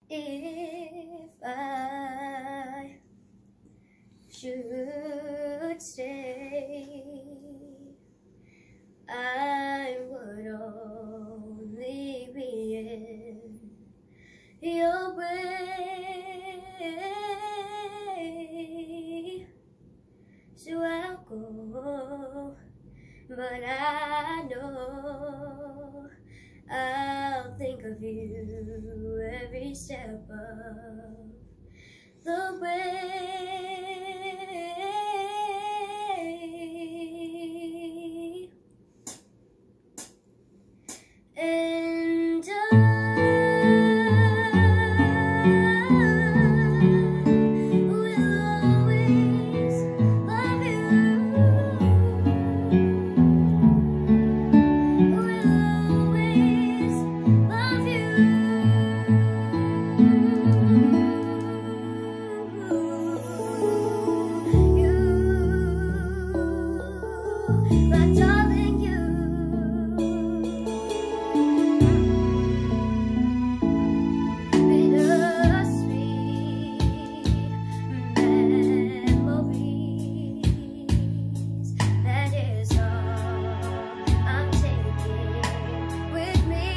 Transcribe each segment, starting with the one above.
If I should stay, I would only be in your way. So I'll go, but I know I'll think of you every step of the way. And my darling, you bittersweet memories. That is all I'm taking with me.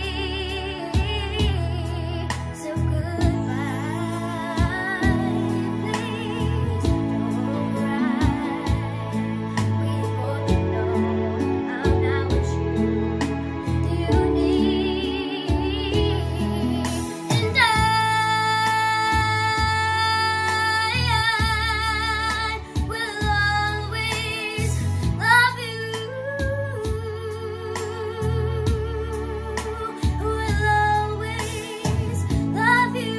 So goodbye, please don't cry. We both know I'm not what you need. And I will always love you. Will always love you.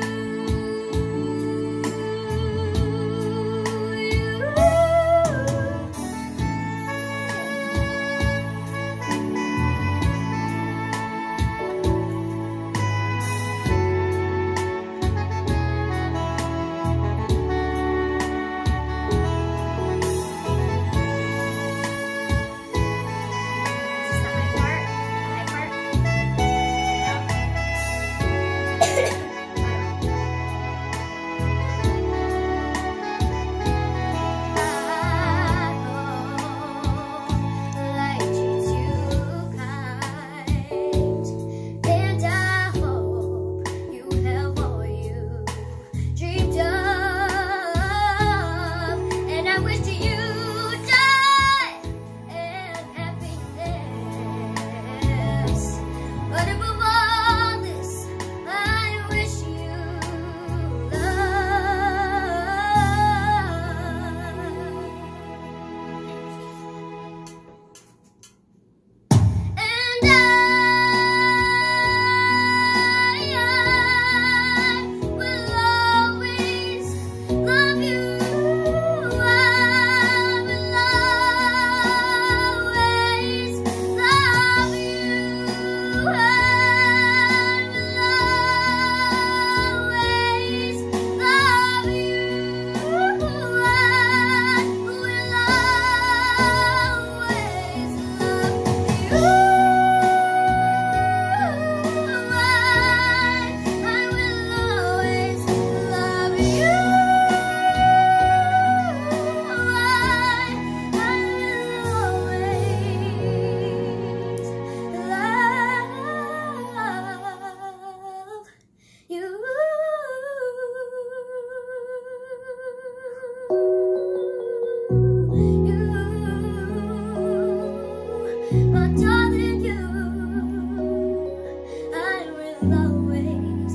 My darling, you, I will always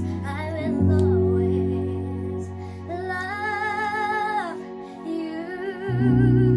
love you.